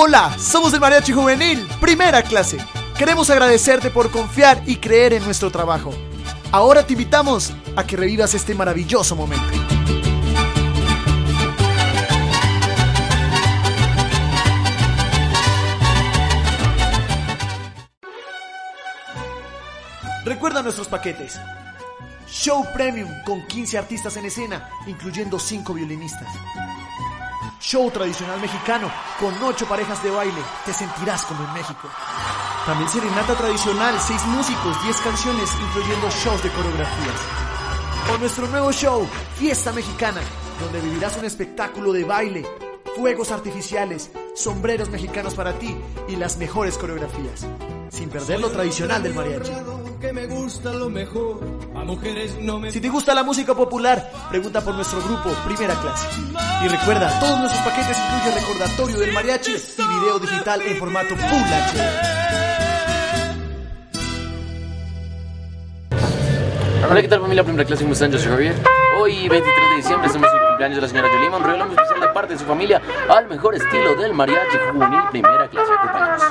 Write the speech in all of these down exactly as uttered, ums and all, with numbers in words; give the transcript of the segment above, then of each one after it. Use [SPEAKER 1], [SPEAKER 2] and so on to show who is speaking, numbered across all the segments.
[SPEAKER 1] Hola, somos el Mariachi Juvenil, primera clase. Queremos agradecerte por confiar y creer en nuestro trabajo. Ahora te invitamos a que revivas este maravilloso momento. Recuerda nuestros paquetes. Show Premium con quince artistas en escena, incluyendo cinco violinistas. Show tradicional mexicano con ocho parejas de baile, te sentirás como en México. También serenata tradicional, seis músicos, diez canciones, incluyendo shows de coreografías. O nuestro nuevo show, Fiesta Mexicana, donde vivirás un espectáculo de baile, fuegos artificiales, sombreros mexicanos para ti y las mejores coreografías, sin perder lo tradicional del mariachi.
[SPEAKER 2] Que me gusta lo mejor, a mujeres no me...
[SPEAKER 1] Si te gusta la música popular, pregunta por nuestro grupo Primera Clase. Y recuerda, todos nuestros paquetes incluyen recordatorio del mariachi y video digital en formato Full H D.
[SPEAKER 3] Hola, ¿qué tal familia Primera Clase? ¿Cómo están? Yo soy Javier. Hoy, veintitrés de diciembre, estamos en el cumpleaños de la señora Yolima. Un regalo muy especial de parte de su familia al mejor estilo del mariachi juvenil Primera Clase. Acompáñanos.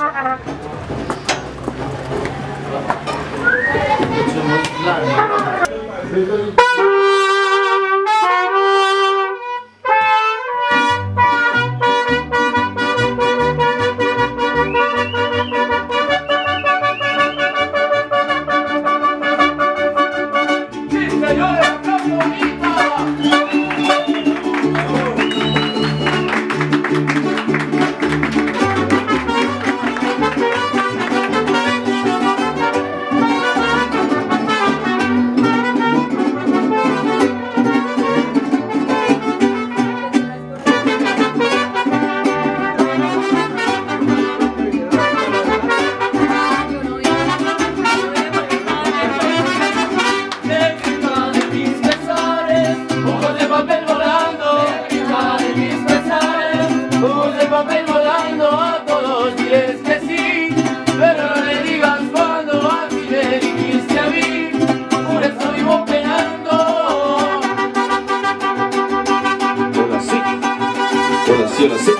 [SPEAKER 4] Yo lo sé.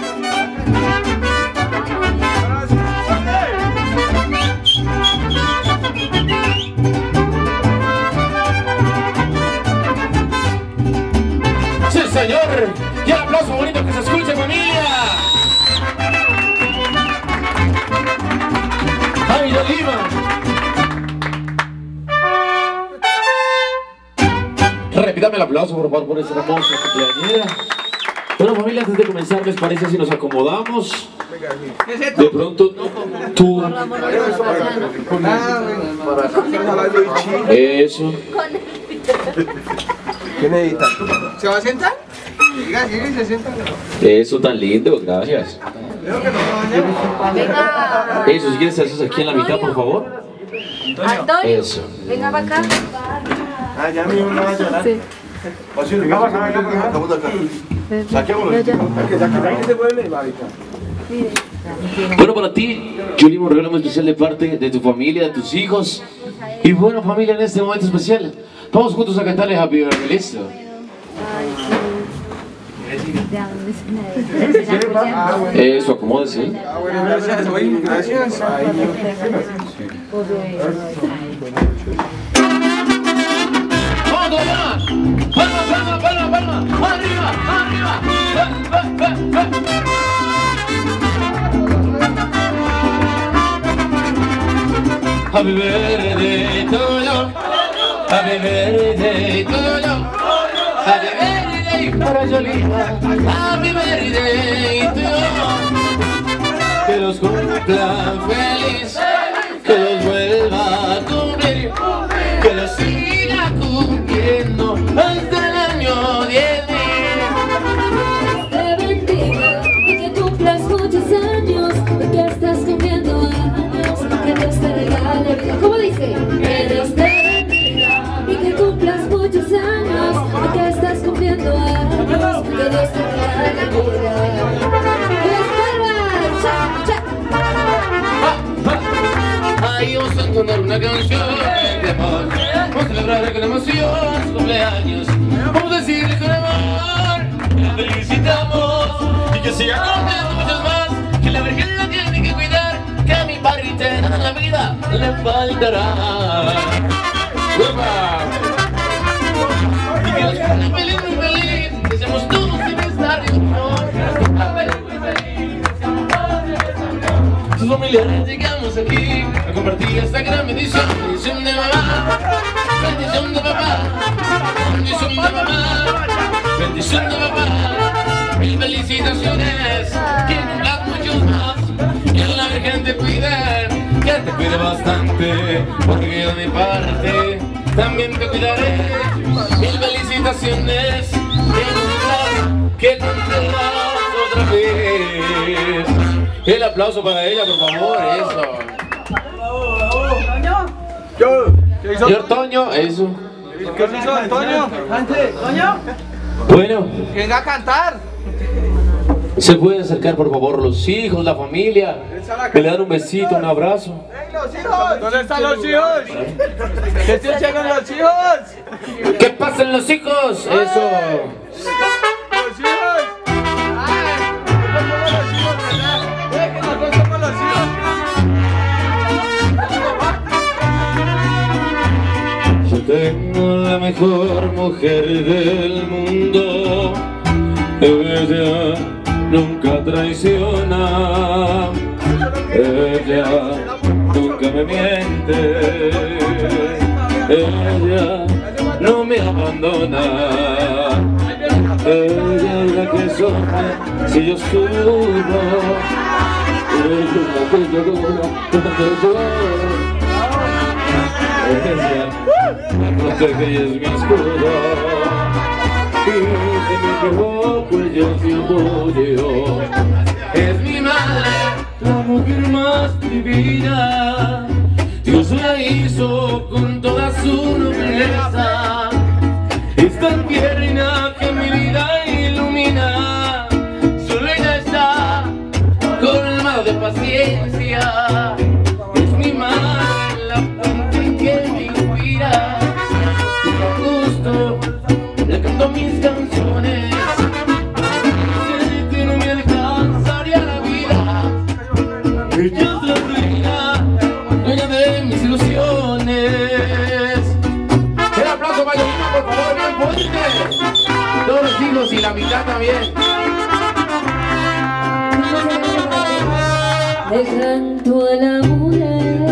[SPEAKER 3] ¡Sí, señor! ¡Y el aplauso bonito que se escuche, familia! ¡Ay, Yolima! Repítame el aplauso, por favor, por esa hermosa cumpleañera. Bueno, familia, antes de comenzar, ¿les parece si nos acomodamos? De pronto, tú... Eso.
[SPEAKER 5] ¿Qué necesita? ¿Se va a sentar? Diga, sí, se sienta.
[SPEAKER 3] Eso, tan lindo, gracias.
[SPEAKER 6] Venga.
[SPEAKER 3] Eso, si quieres, haces aquí en la mitad, por favor.
[SPEAKER 6] Antonio,
[SPEAKER 3] Eso.
[SPEAKER 6] venga para acá.
[SPEAKER 5] Ah, ya mismo no va a llorar.
[SPEAKER 6] Sí.
[SPEAKER 5] O si venga para acá, venga, estamos acá. Saquémoslo. Aquí se puede ir, ahorita.
[SPEAKER 3] Bueno, para ti, Yolima, un regalo muy especial de parte de tu familia, de tus hijos. Y bueno, familia, en este momento especial, vamos juntos a cantarle Happy Birthday, ¿listo? Eso, acomódese.
[SPEAKER 5] Ah, bueno, gracias, oye, gracias.
[SPEAKER 3] ¡Vamos allá! ¡Palma, palma, palma, palma! ¡Arriba, arriba! ¡Va, va, va, va! Happy birthday to you, happy birthday to you, happy birthday para Yolima, happy birthday to you. Que los cumpla feliz, que los vuelva a cumplir, que los siga cumpliendo hasta el año diez mil.
[SPEAKER 7] Te bendiga y que cumplas muchos años, porque estás cumpliendo años, que Dios te regale vida. ¿Cómo dice? Que Dios te bendiga y que cumplas muchos años, porque estás cumpliendo años, que Dios te regale vida. ¡Dios te cha, cha!
[SPEAKER 3] Ahí vamos a entonar una canción de amor. Vamos a celebrar con emoción su cumpleaños. Vamos a decirle con amor que la felicitamos y que siga cumpliendo muchos más, que la Virgen la tiene que cuidar, que a mi parrita en la vida le faltará. ¡Upa! Y que la muy feliz, muy feliz, que seamos todos felices, sus familiares llegamos aquí a compartir esta gran bendición. Bendición de mamá, bendición de papá, bendición de mamá, bendición de papá. Mil felicitaciones, que cumplas muchos más, que la Virgen te cuide, que te cuide bastante, porque yo de mi parte también te cuidaré. Mil felicitaciones, que cumplas, que cumplas otra vez. El aplauso para ella, por favor, eso. Señor Toño, eso.
[SPEAKER 5] ¿Qué hizo Antonio? ¿Toño?
[SPEAKER 3] Bueno.
[SPEAKER 5] Que venga a cantar.
[SPEAKER 3] ¿Se pueden acercar, por favor, los hijos, la familia? Que le dan un besito, un abrazo.
[SPEAKER 5] ¡Los hijos! ¿Dónde están los hijos? ¡Que se llegan los hijos!
[SPEAKER 3] ¡Que pasen los hijos! Eso.
[SPEAKER 5] ¡Los hijos! ¡Ay! ¡No somos los hijos, verdad! ¡Eh, que nosotros somos los hijos!
[SPEAKER 3] Yo tengo la mejor mujer del mundo. Ella nunca traiciona, ella nunca me miente, ella no me abandona, ella es la que sufre si yo subo, ella es la que llora cuando lloro, ella me protege y es mi escudo. Y si me equivoco, ella es mi apoyo. Es mi madre, la mujer más divina. Dios la hizo con toda su nobleza. Es tan tierna que mi vida ilumina. Solo ella está colmada de paciencia. Es mi madre, la fuente que me inspira. Y con gusto le canto mis canciones. Sé que no me alcanzaría la vida. Ella es la reina, dueña de mis ilusiones. El aplauso para Yolima, por favor, bien fuerte. Todos los hijos y la mitad también.
[SPEAKER 7] Le canto a la mujer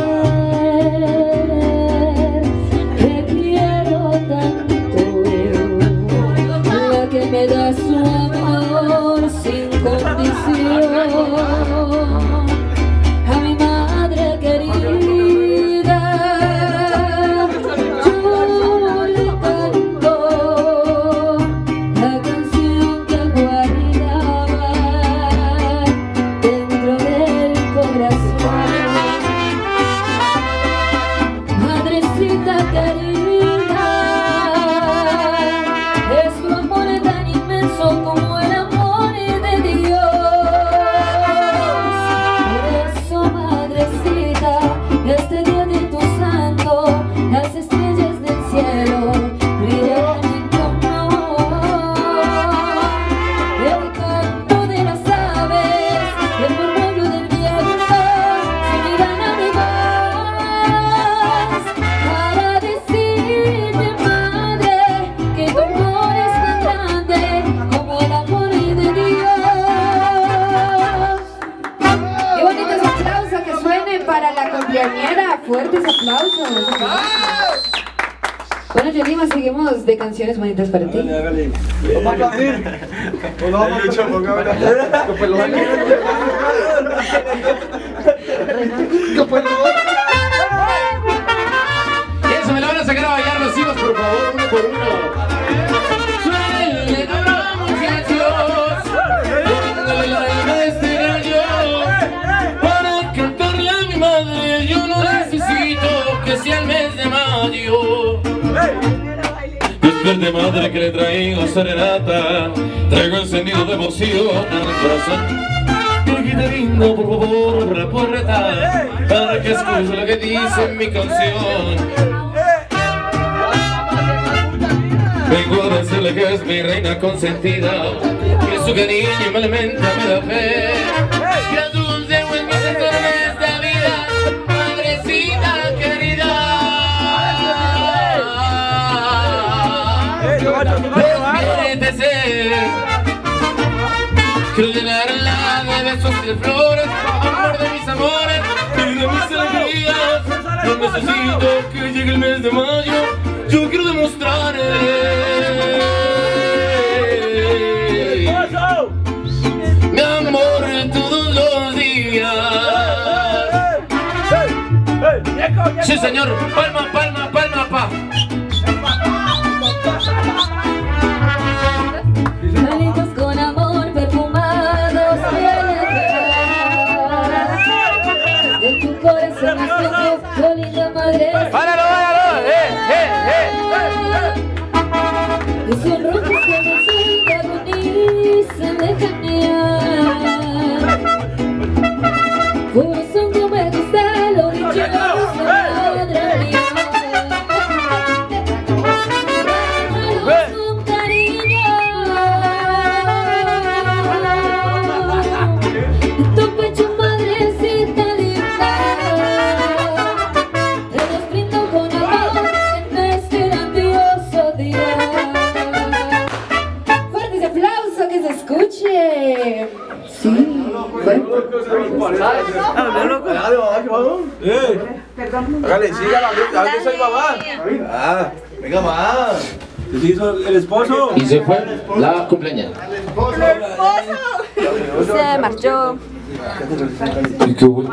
[SPEAKER 7] que quiero tanto, la que me da su amor sin condición, a mi madre querida. Yo le canto la canción que guardaba dentro del corazón. Madrecita querida, es tu amor tan inmenso como el amor de Dios. Por eso, madrecita, este día de tu santo, las estrellas del cielo brillan en tu honor. El canto de las aves, el murmullo del viento, se unirán a mi voz para decirte, madre, que tu amor es tan grande como el amor de Dios. Qué bonitos aplausos que suenen para la cumpleañera. Fuertes aplausos. Bueno, Yolima, seguimos de canciones bonitas para ti.
[SPEAKER 5] Vamos a aplaudir. O no vamos a dicho, porque ahora.
[SPEAKER 3] Eso, me la van a sacar a bailar los hijos, por favor, uno por uno. Suénenle, cabrón, muchachos. Póngale la alma de este gallo. Para cantarle a mi madre, yo no necesito que sea el mes de mayo. Despierte, madre, que le traigo serenata. Traigo encendido de emoción al corazón. Viejita linda, por favor, la puerta, para que escuche lo que dice mi canción. Vengo a decirle que es mi reina consentida, que su cariño me alimenta, me da fe, que a tu consejo es Despiértese. Quiero llenarla de besos y de flores, amor de mis amores y de mis alegrías. No necesito que llegue el mes de mayo, yo quiero demostrarle mi amor todos los días. Sí, señor, palma, palma, palma, pa.
[SPEAKER 7] Calitos con amor perfumados de tu corazón nació, oh linda madre.
[SPEAKER 5] ¡Páralo, páralo! ¡Eh, eh, eh!
[SPEAKER 7] Y son rojos que me sientan unir, se dejan guiar. Corazón que me gusta, lo dichoso, madre mía. Trátalos con cariño. Tu pecho, madrecita linda, te los brindo con amor en este grandioso día. Fuerte ese aplauso, que se escuche. Sí, fuerte.
[SPEAKER 5] Hágale, sígala, a ver qué soy mamá. Ah, venga más. ¿Se hizo el esposo?
[SPEAKER 3] Y se fue la cumpleañera.
[SPEAKER 6] Se marchó.
[SPEAKER 3] ¿Y qué hubo?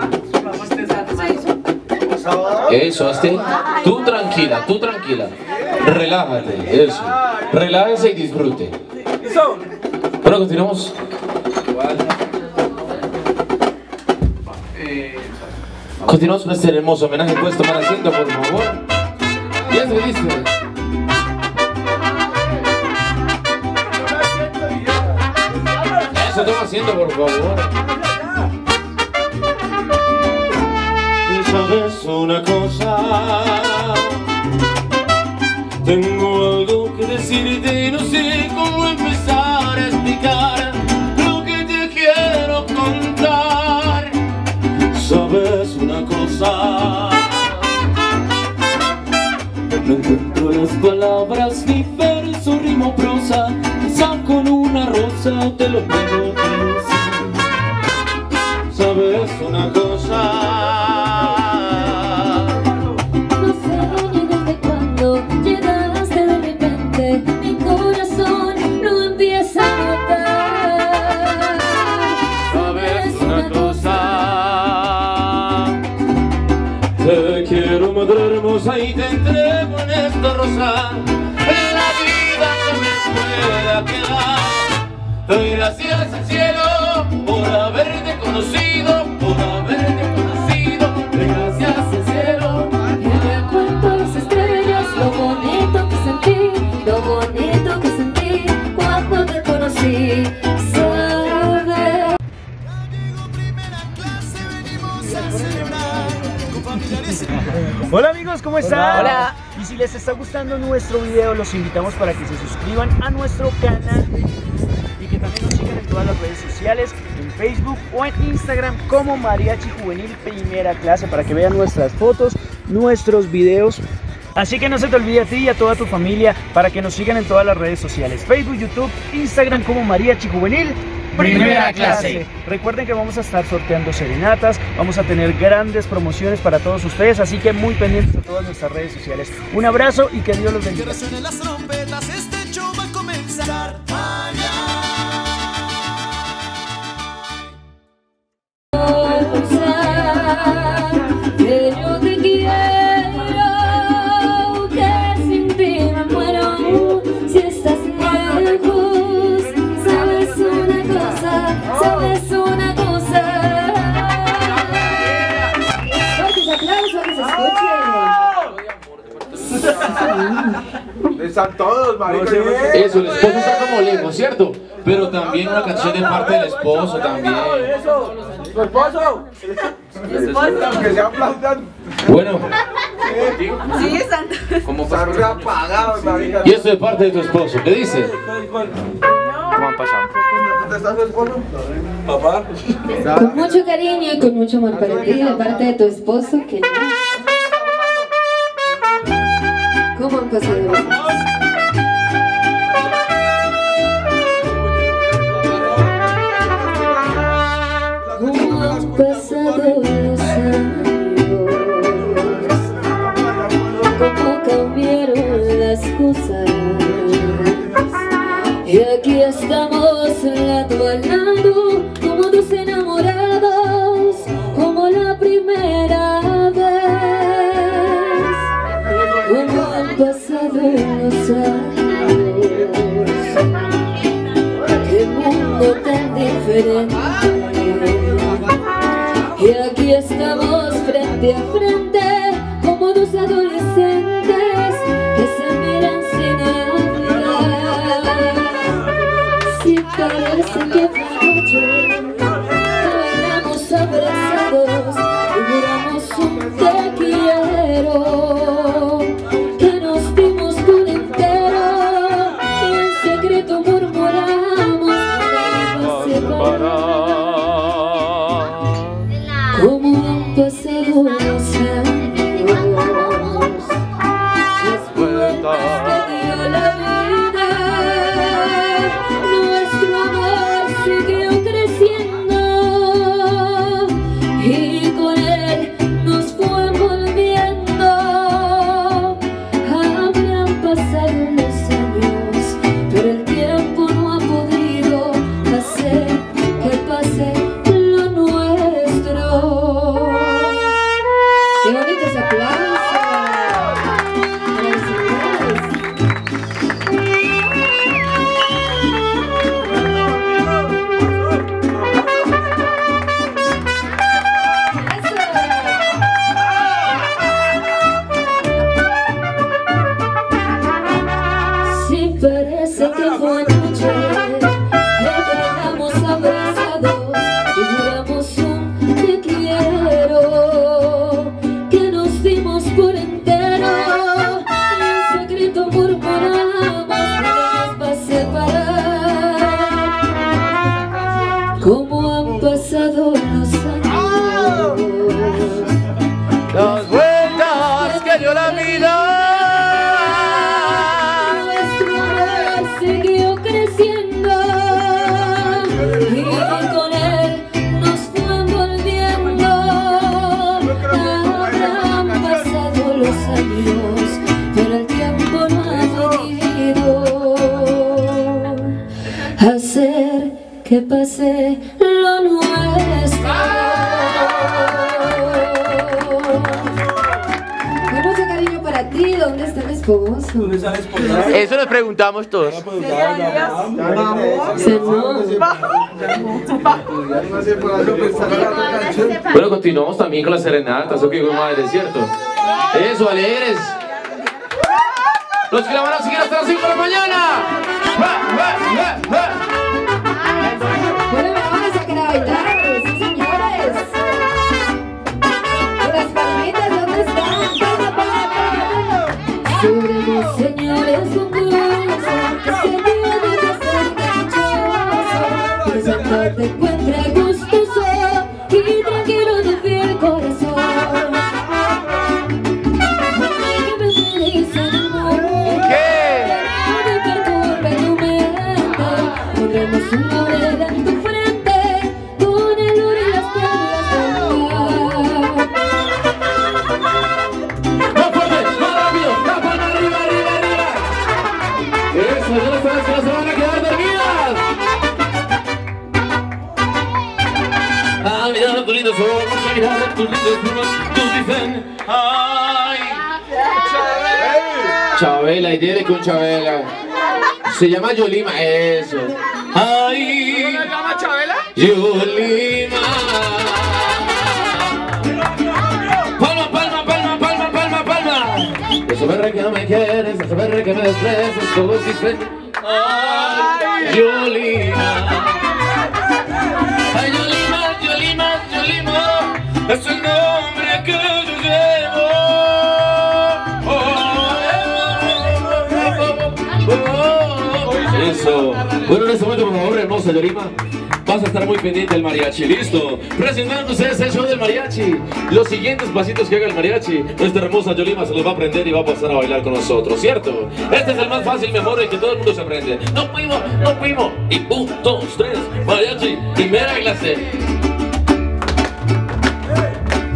[SPEAKER 3] Eso, este. Tú tranquila, tú tranquila. Relájate, eso. Relájese y disfrute. Bueno, continuamos. Continuamos con este hermoso homenaje. Puedes tomar asiento, por favor. Ya se dice. Eso toma asiento, por favor. ¿Sabes una cosa? Tengo algo que decirte y no sé cómo empezar a explicar lo que te quiero contar. ¿Sabes una cosa? No encuentro las palabras, ni verso, rima o prosa. Quizá con una rosa te lo puedo decir. ¿Sabes una cosa?
[SPEAKER 7] No sé ni desde cuándo llegaste de repente, mi corazón lo empieza a notar.
[SPEAKER 3] ¿Sabes una cosa? Te quiero, madre hermosa, y te entrego en esta rosa la vida que me pueda quedar. Doy gracias al cielo por haberte conocido, por haberte conocido. Doy gracias al cielo.
[SPEAKER 7] Y me cuento las estrellas, lo bonito que sentí, lo bonito que sentí cuando te conocí. ¿Sabes?
[SPEAKER 1] Hola amigos, ¿cómo están?
[SPEAKER 6] Hola.
[SPEAKER 1] Y si les está gustando nuestro video, los invitamos para que se suscriban a nuestro canal y que también nos sigan en todas las redes sociales, en Facebook o en Instagram como Mariachi Juvenil Primera Clase, para que vean nuestras fotos, nuestros videos. Así que no se te olvide a ti y a toda tu familia para que nos sigan en todas las redes sociales, Facebook, YouTube, Instagram como Mariachi Juvenil
[SPEAKER 6] Primera Clase.
[SPEAKER 1] Recuerden que vamos a estar sorteando serenatas, vamos a tener grandes promociones para todos ustedes, así que muy pendientes de todas nuestras redes sociales. Un abrazo y que Dios los bendiga.
[SPEAKER 8] Que resuenen las trompetas, este show va a comenzar.
[SPEAKER 7] Que yo te quiero, que sin ti me muero. Si estás lejos, sabes una cosa, sabes una cosa. Fuertes aplausos, que se escuche.
[SPEAKER 5] Están todos, marica.
[SPEAKER 3] Eso, el esposo está como lejos, ¿cierto? Pero también una canción de parte del esposo también.
[SPEAKER 5] ¡Tu esposo! Que se aplaudan.
[SPEAKER 3] Bueno,
[SPEAKER 6] Sí, están.
[SPEAKER 3] como
[SPEAKER 5] Están reapagados, marica.
[SPEAKER 3] y esto de parte de tu esposo, ¿qué dice?
[SPEAKER 5] ¿Dónde está tu esposo? Papá.
[SPEAKER 7] Con mucho cariño y con mucho amor para ti, de parte de tu esposo, que no. ¿Cómo han pasado los días? Y aquí estamos lado a lado, como dos enamorados, como la primera vez. Como han pasado los años, qué mundo tan diferente. Y aquí estamos frente a frente, como dos adolescentes que se miran sin hablar. Si parece que fue noche, bailamos abrazados y juramos un te quiero, que nos dimos por entero y en secreto murmuramos para separar. Como han pasado los años, las vueltas que dio la vida, nuestro amor siguió creciendo y con él nos fue envolviendo. Habrán pasado los años, pero el tiempo no ha podido hacer que pase lo nuestro. ¡Qué bonitos aplausos! Si parece que fue noche, que quedamos abrazados y juramos un te quiero, que nos dimos por entero y en secreto murmuramos que nos va a separar. Como han pasado los años,
[SPEAKER 5] Las vueltas que dio la vida.
[SPEAKER 7] nuestro amor siguió creciendo y con él nos fue envolviendo. Habrán pasado los años, pero el tiempo no ha podido hacer que pase lo nuestro. Con mucho cariño para ti, ¿dónde está mi esposo?
[SPEAKER 5] Eso nos preguntamos todos.
[SPEAKER 3] Bueno, continuamos también con las serenatas, ¿o qué, madre, cierto? Eso, alegres. Los que la van a seguir hasta las cinco de la mañana. ¡Va, va, va, va!
[SPEAKER 7] Bueno, me van a sacar a bailar, sí señores. Las palmitas, ¿dónde están? Palma, palma, palma. Subiremos, señores, un dulce, que se dio de ser dichoso, que Santa te encuentre gustoso y tranquilo de fiel corazón. Que me feliz en el mundo,
[SPEAKER 5] ¿Qué?
[SPEAKER 7] no te perturbe tu mente. Pondremos un laurel en tu frente, con el oro y las perlas del mar.
[SPEAKER 3] ¡Más fuerte, más rápido! ¡La palma arriba, arriba, arriba! Eso, ya no sabes que no se van a quedar dormidas. Ah, mira tus lindos ojos, mira tus lindos ojos, tú dicen, ay. Chabela, y tiene con Chabela. Se llama Yolima, eso. Ay.
[SPEAKER 5] ¿Se llama Chabela?
[SPEAKER 3] Yolima. Palma, palma, palma, palma, palma, palma. Eso verre que no me quieres, eso verre que me desprecias, todo existe. Ay, Yolima. Ay, Yolima, Yolima, Yolima. Es el nombre que yo llevo. Oh, oh, oh, oh. Eso. Bueno, en este momento, por favor, hermosa Yolima, vas a estar muy pendiente del mariachi. Listo. Presentando ustedes el show del mariachi. Los siguientes pasitos que haga el mariachi, nuestra hermosa Yolima se los va a aprender y va a pasar a bailar con nosotros, ¿cierto? Este es el más fácil, mi amor, el que todo el mundo se aprende. No primo, no primo. Y un, dos, tres, mariachi, primera clase.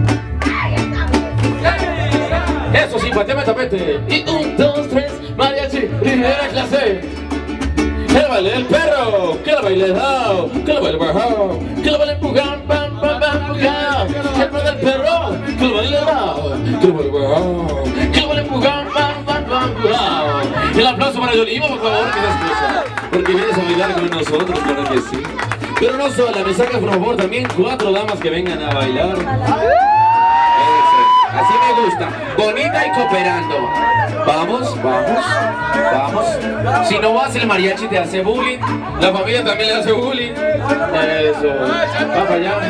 [SPEAKER 3] Eso sí, pateame el tapete. Y un, dos, tres, mariachi. mariachi, primera clase. El baile del perro, que el baile dao, que el baile bajao, que el baile empuján, pam, pam, pam, empuján. El baile del perro, que el baile dao, que el baile bajao, que el baile empuján, pam, pam, pam, empuján. El aplauso para Yolima, por favor, que se escucha, porque vienes a bailar con nosotros, claro que sí. Pero no sola, me sacas por favor también cuatro damas que vengan a bailar. Así me gusta, bonita y cooperando. Vamos, vamos, vamos. Si no vas, el mariachi te hace bullying. La familia también le hace bullying. Eso. Va para allá.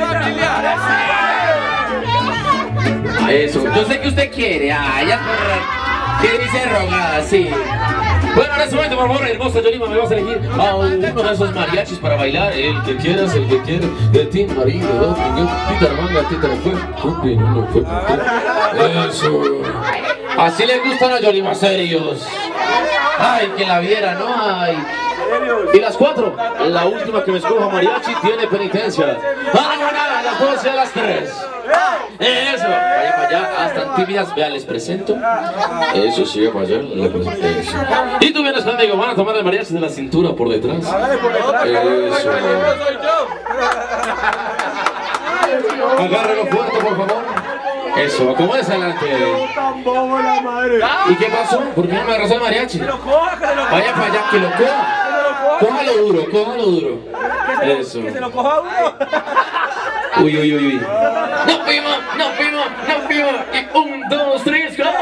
[SPEAKER 3] Eso. Yo sé que usted quiere. Ah, ya que dice rogada, sí. Bueno, en este momento, por favor, hermosa Yolima, me vas a elegir a uno de esos mariachis para bailar. El que quieras, el que quieras. De ti, marido, dos, tita la manga, tita la fue. Cumple, no lo fue. Eso. Así les gustan a Yolima, serios. Ay, que la viera, ¿no? Ay. Y las cuatro, la última que me escoja mariachi tiene penitencia. Ah, no, nada, a las dos y a las tres. Eso, vaya para allá, hasta tímidas, vea, les presento. Eso, sigue para allá, le presento eso. Y tú vienes conmigo, van a tomar el mariachi de la cintura por detrás. Eso. Agárrelo fuerte, por favor. Eso, acomódese adelante. ¿Y qué pasó? ¿Por qué no me agarró el mariachi? Vaya para allá, que lo coja. Cójalo duro, cójalo duro. Eso.
[SPEAKER 5] Que se lo coja uno.
[SPEAKER 3] Uy, uy, uy, uy. ¡No fuimos! ¡No fuimos! ¡No fuimos! ¡Un, dos, tres, go!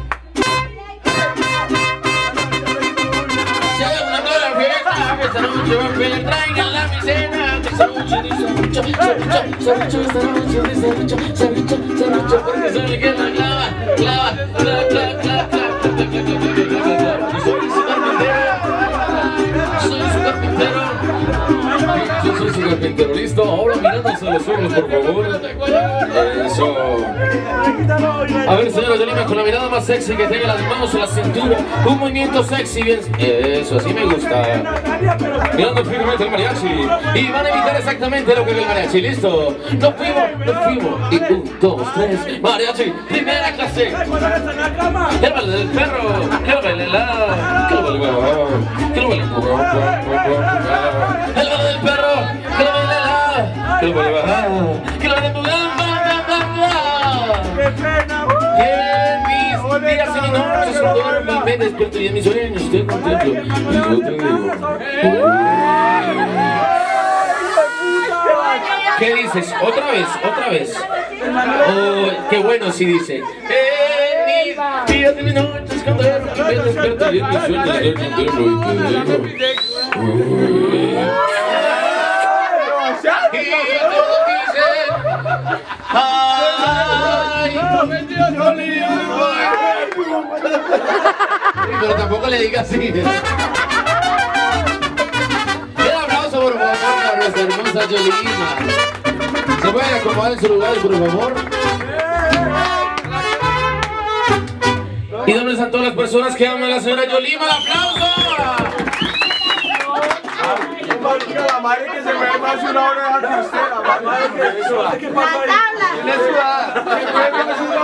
[SPEAKER 3] Se ha dado la fiesta, esta noche va a pelear, traigan la micena. Esta noche dice mucho, mucho, mucho, esta noche dice mucho, mucho, mucho, porque se le queda la clava, clava, clava, clava, clava, clava. Soy su carpintero, soy su carpintero. Yo soy su carpintero, listo. Ahora mirándose a los ojos, por favor. Eso. A ver, señora Yolima, con la mirada más sexy que tenga, las manos en la cintura. Un movimiento sexy, bien. Eso, así me gusta. Mirando firmemente el mariachi. Y van a imitar exactamente lo que ve el mariachi, listo. No fuimos, no fuimos. Y un, dos, tres. Mariachi, primera clase. El baile del perro. Que lo baile la. Que lo baile la. Que lo baile la. El baile del perro. Que lo baile la. Que lo baile la. Que lo baile la. Bien, mis días y mis noches son duermo, me despierto y en mis sueños estoy contento. Y yo te digo, ¿qué dices? Otra vez, otra vez. Oh, qué bueno si dice. En mis días y mis noches cuando me despierto y en mis sueños estoy contento. Y te digo. Y todos dicen, ay, pero tampoco le diga así. El aplauso, por favor, a nuestra hermosa Yolima. ¿Se pueden acomodar en su lugar, por favor? ¿Y dónde están todas las personas que aman a la señora Yolima? ¡El aplauso!
[SPEAKER 5] La madre que se mueve más de una hora que usted, la madre que eso. ¿Qué pasa ahí? En la ciudad. Se mueve más de una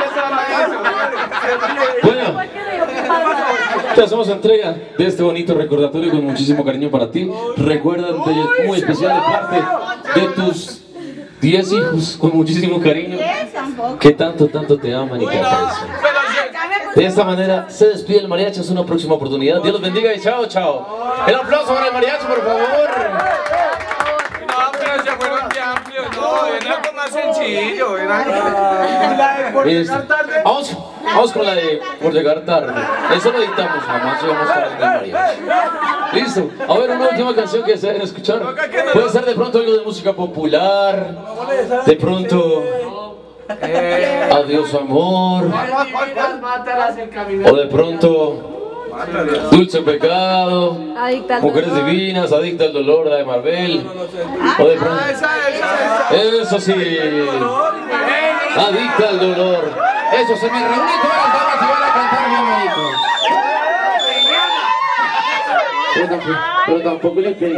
[SPEAKER 5] hora y
[SPEAKER 3] bueno, te hacemos entrega de este bonito recordatorio con muchísimo cariño para ti. Recuerda, muy especial de parte de tus diez hijos, con muchísimo cariño, que tanto, tanto te aman y te aprecian. De esta manera se despide el mariachi, hasta una próxima oportunidad. Dios los bendiga y chao, chao. El aplauso para el mariachi, por favor.
[SPEAKER 5] No, pero se fueron de amplio, no, era algo más sencillo, era por llegar tarde.
[SPEAKER 3] Vamos, vamos con la de por llegar tarde. Eso lo editamos, jamás llegamos tarde en el mariachi. Listo, a ver una última canción que deseen escuchar. Puede ser de pronto algo de música popular, de pronto Adiós amor, o de pronto Dulce Pecado, Mujeres Divinas, Adicta al Dolor, la de Marvel, o de pronto, eso sí, Adicta al Dolor, eso, se me reúne todas las damas y van a cantar bien bonito. Pero tampoco, pero tampoco le pedí.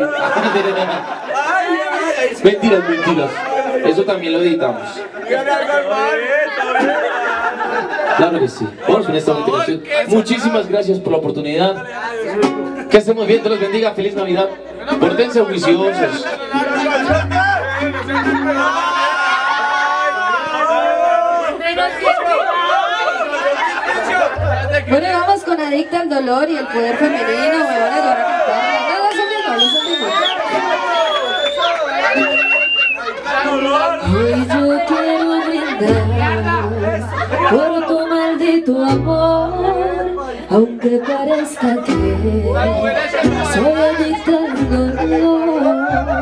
[SPEAKER 3] Mentiras, mentiras. Eso también lo editamos. Claro que sí. Vamos con esta bonita canción. Muchísimas gracias por la oportunidad. Que estemos bien, Dios los bendiga. Feliz Navidad. Portense juiciosos.
[SPEAKER 7] Bueno, vamos con Adicta al Dolor y el Poder Femenino. Me van a ayudar a cantarla. No, no, son iguales, son iguales. Hoy yo quiero brindar por tu maldito amor, aunque parezca que soy adicta al dolor.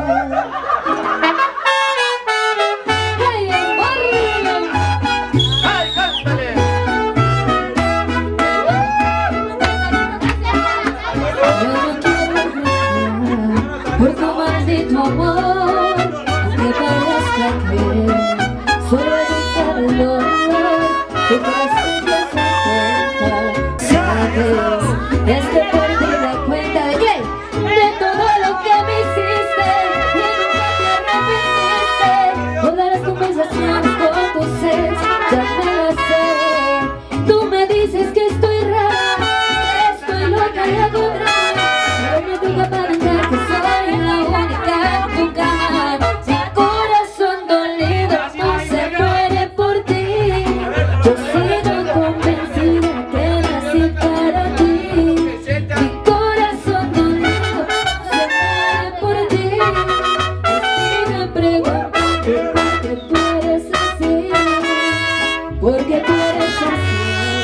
[SPEAKER 7] Por tu maldito amor, aunque parezca que soy adicta al dolor, tu corazón ya se cuenta, sabes, es que perdí la cuenta de qué, de todo lo que me hiciste y nunca te arrepentiste. Todas las conversaciones con tus ex ya me las sé. Tú me dices que estoy rara, que estoy loca y agotada, pero me diga para entrar que soy la única en tu cama. Mi corazón dolido no se muere por ti. Yo sigo convencida que nací para ti. Mi corazón dolido no se muere por ti. Y me pregunto por qué tú eres así, porque tú eres así.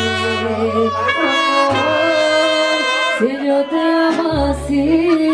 [SPEAKER 7] Amor, si yo te amo así.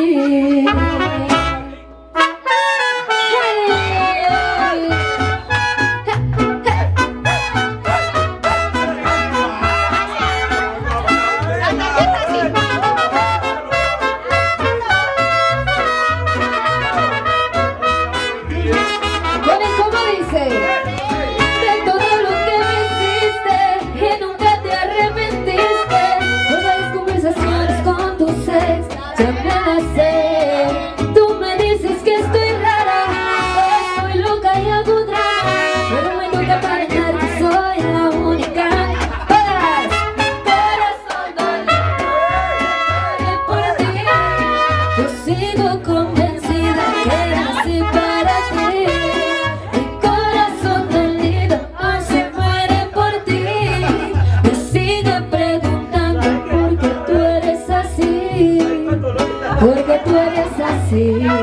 [SPEAKER 7] Bueno, ¿cómo dice? De todo lo que me hiciste y nunca te arrepentiste. Todas las conversaciones con tus ex ya me las sé. Tú me dices que estoy rara, que estoy loca y hago drama, pero me toca aparentar que soy la única. Todas, corazón dolido por ti. Yo sigo convencida que nací para ti. Mi corazón dolido no se muere por ti. Me sigue preguntando por qué tú eres así, porque tú eres así.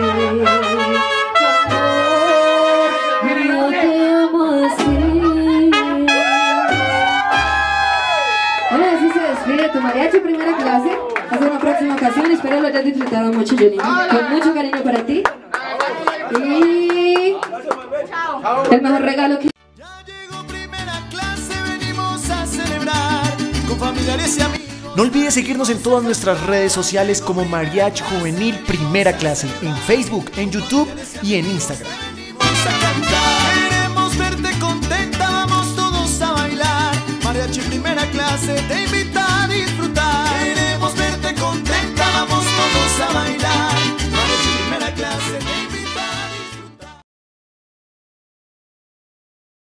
[SPEAKER 7] Amor, yo te amo así. Bueno, así se despide tu mariachi primera clase. Hasta una próxima ocasión. Espero lo hayas disfrutado mucho, Johnny. Con mucho cariño para ti. Y el mejor regalo que...
[SPEAKER 8] Ya llegó primera clase, venimos a celebrar con familiares y amigos.
[SPEAKER 1] No olvides seguirnos en todas nuestras redes sociales como Mariachi Juvenil Primera Clase, en Facebook, en YouTube y en Instagram.
[SPEAKER 8] Venimos a cantar, queremos verte contenta, vamos todos a bailar. Mariachi Primera Clase te invita.